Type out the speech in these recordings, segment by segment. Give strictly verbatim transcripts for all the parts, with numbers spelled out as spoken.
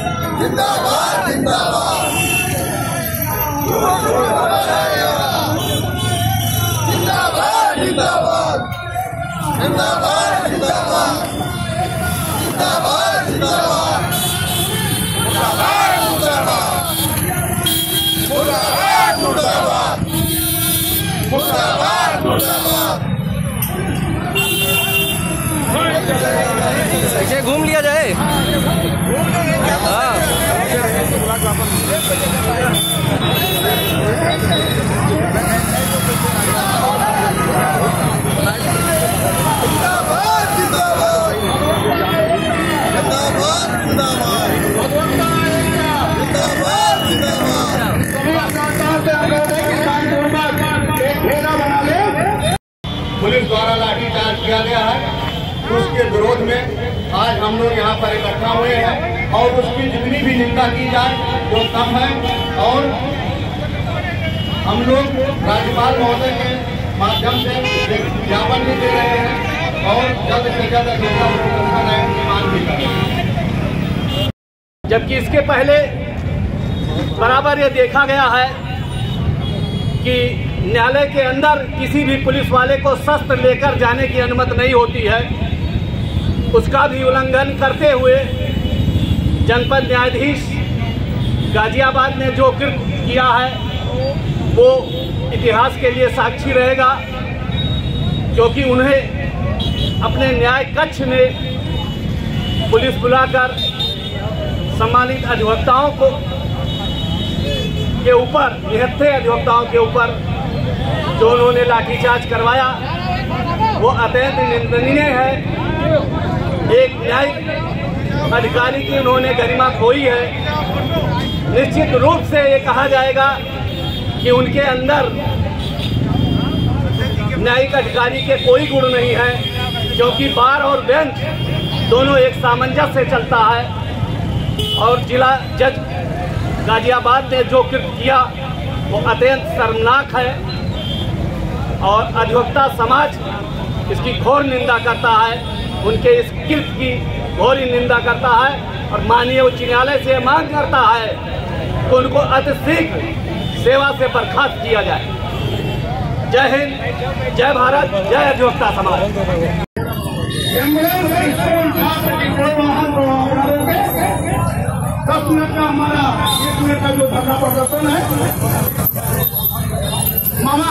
जिंदाबाद जिंदाबाद जिंदाबाद जिंदाबाद जिंदाबाद जिंदाबाद जिंदाबाद जिंदाबाद जिंदाबाद मुर्दाबाद मुर्दाबाद मुर्दाबाद मुर्दाबाद। ऐसे घूम लिया जाए। हाँ पुलिस द्वारा लाठीचार्ज किया गया है, उसके विरोध में आज हम लोग यहाँ पर इकट्ठा हुए हैं और उसकी जितनी भी निंदा की जाए वो कम है। और हम लोग राज्यपाल महोदय के माध्यम से ज्ञापन भी दे रहे हैं और जल्द से जल्द मांग भी कर रहे हैं। जबकि इसके पहले बराबर ये देखा गया है कि न्यायालय के अंदर किसी भी पुलिस वाले को शस्त्र लेकर जाने की अनुमति नहीं होती है। उसका भी उल्लंघन करते हुए जनपद न्यायाधीश गाजियाबाद ने जो कृत्य किया है वो इतिहास के लिए साक्षी रहेगा, क्योंकि उन्हें अपने न्याय कक्ष में पुलिस बुलाकर सम्मानित अधिवक्ताओं को के ऊपर निहत्थे अधिवक्ताओं के ऊपर जो उन्होंने लाठीचार्ज करवाया वो अत्यंत निंदनीय है। एक न्यायिक अधिकारी की उन्होंने गरिमा खोई है। निश्चित रूप से ये कहा जाएगा कि उनके अंदर न्यायिक अधिकारी के कोई गुण नहीं है, क्योंकि बार और बेंच दोनों एक सामंजस्य से चलता है। और जिला जज गाजियाबाद ने जो कृत्य किया वो अत्यंत शर्मनाक है और अधिवक्ता समाज इसकी घोर निंदा करता है, उनके इस कृत्य की घोर निंदा करता है और माननीय उच्च न्यायालय से मांग करता है कि उनको अतिशीघ्र सेवा से बर्खास्त किया जाए। जय हिंद, जय भारत, जय अधिवक्ता समाज। दस मिनट का हमारा एक मिनट का जो धरना प्रदर्शन है मामा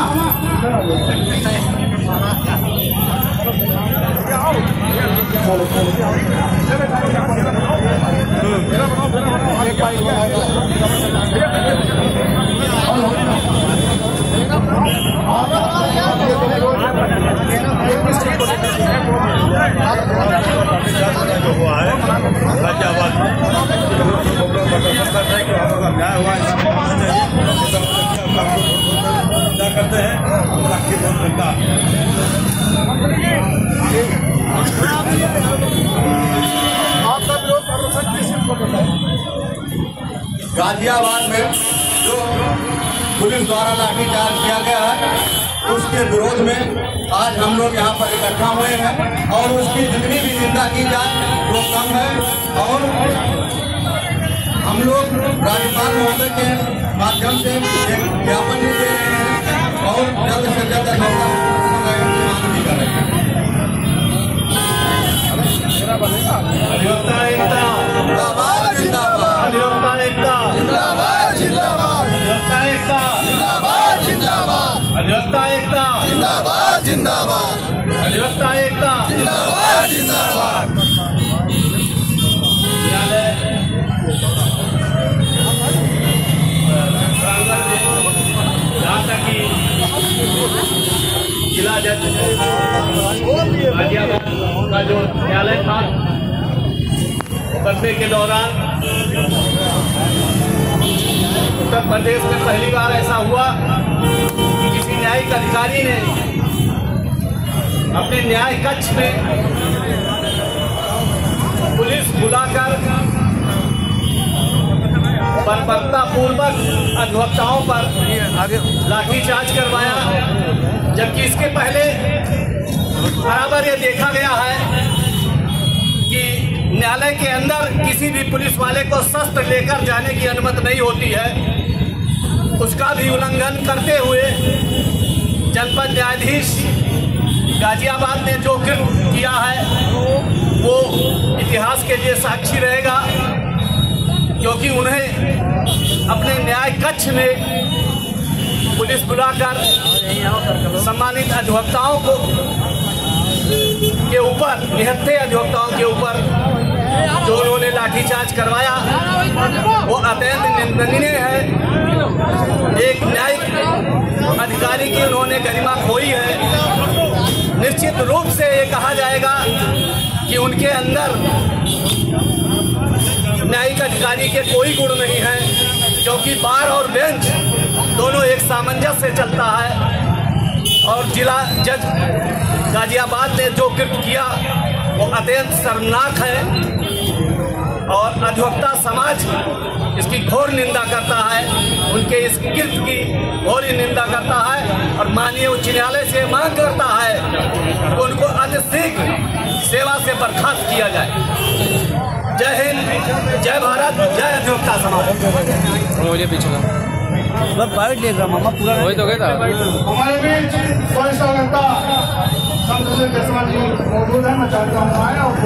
जो हुआ है गाजियाबाद में न्याय हुआ क्या करते हैं गाजियाबाद में जो पुलिस द्वारा लाठीचार्ज किया गया है उसके विरोध में आज हम लोग यहाँ पर इकट्ठा हुए हैं और उसकी जितनी भी निंदा की जाए वो कम है। और हम लोग राज्यपाल महोदय के माध्यम से ज्ञापन भी दे रहे हैं और जल्द से जल्द मांग भी कर रहे हैं। अधिवक्ता एकता जिंदाबाद जिंदाबाद अधिवक्ता एकता जिंदाबाद जिंदाबाद अधिवक्ता एकता जिंदाबाद जिंदाबाद अधिवक्ता एकता जिंदाबाद जिंदाबाद अधिवक्ता एकता जिंदाबाद जिंदाबाद। जहाँ तक कि जिला जज गाजियाबाद का जो न्यायालय था मुकदमे के दौरान उत्तर प्रदेश में पहली बार ऐसा हुआ कि किसी न्यायिक अधिकारी ने अपने न्याय कक्ष में पुलिस बुलाकर बर्बरता पूर्वक अधिवक्ताओं पर लाठीचार्ज करवाया। जबकि इसके पहले बराबर ये देखा गया है कि न्यायालय के अंदर किसी भी पुलिस वाले को शस्त्र लेकर जाने की अनुमति नहीं होती है, उसका भी उल्लंघन करते हुए जनपद न्यायाधीश गाजियाबाद ने जो कृत्य किया है वो इतिहास के लिए साक्षी रहेगा, क्योंकि उन्हें अपने न्याय कक्ष में पुलिस बुलाकर सम्मानित अधिवक्ताओं को के ऊपर निहत्थे अधिवक्ताओं के ऊपर जो उन्होंने लाठीचार्ज करवाया वो अत्यंत निंदनीय है। एक न्यायिक अधिकारी की उन्होंने गरिमा खोई है। निश्चित रूप से ये कहा जाएगा कि उनके अंदर न्यायिक अधिकारी के कोई गुण नहीं है, क्योंकि बार और बेंच दोनों एक सामंजस्य से चलता है। और जिला जज गाजियाबाद ने जो कृत्य किया वो अत्यंत शर्मनाक है और अधिवक्ता समाज इसकी घोर निंदा करता है, उनके इस कृत्य की घोर निंदा करता है और माननीय उच्च न्यायालय से मांग करता है कि उनको अतिशीघ्र सेवा से बर्खास्त किया जाए। जय हिंद, जय भारत, जय अधिवक्ता समाज। मुझे पीछे मैं बाइट देख रहा मामा पूरा वही तो कहता हमारे बीच वरिष्ठ अधिवक्ता संत जसवंत जी मौजूद है। मैं चाहता हूँ आए और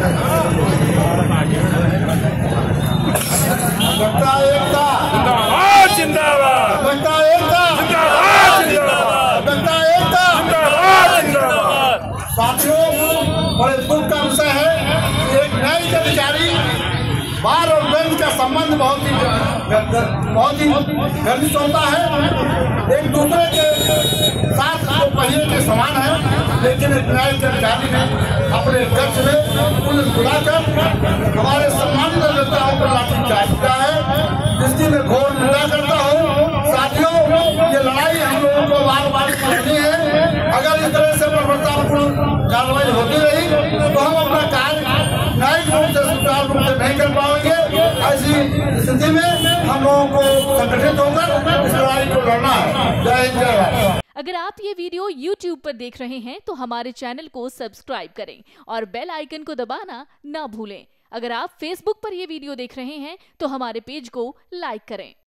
अधिवक्ता एकता जिंदाबाद, अधिवक्ता एकता जिंदाबाद, अधिवक्ता एकता जिंदाबाद। साथियों, बड़े दुख का विषय है कि एक न्यायिक अधिकारी बार और बेंच का संबंध बहुत ही बहुत ही घनिष्ठ होता है, एक दूसरे के साथ दो पहिए के समान है। लेकिन एक न्यायिक अधिकारी ने अपने कक्ष में पुलिस बुलाकर हमारे सम्मानित अधिवक्ताओं पर लाठीचार्ज किया है, जिसकी मैं घोर निंदा करता हूँ। साथियों, ये लड़ाई हम लोगों को बार बार करनी है। अगर इस तरह से बर्बरतापूर्ण कार्रवाई होती रही तो हम अपना कार्य न्यायिक रूप से सुचारू रूप से नहीं कर पाएंगे। ऐसी स्थिति में हम लोगों को संगठित होकर इस लड़ाई को लड़ना है। जय हिंद, जय भारत। अगर आप ये वीडियो यूट्यूब पर देख रहे हैं तो हमारे चैनल को सब्सक्राइब करें और बेल आइकन को दबाना ना भूलें। अगर आप फेसबुक पर ये वीडियो देख रहे हैं तो हमारे पेज को लाइक करें।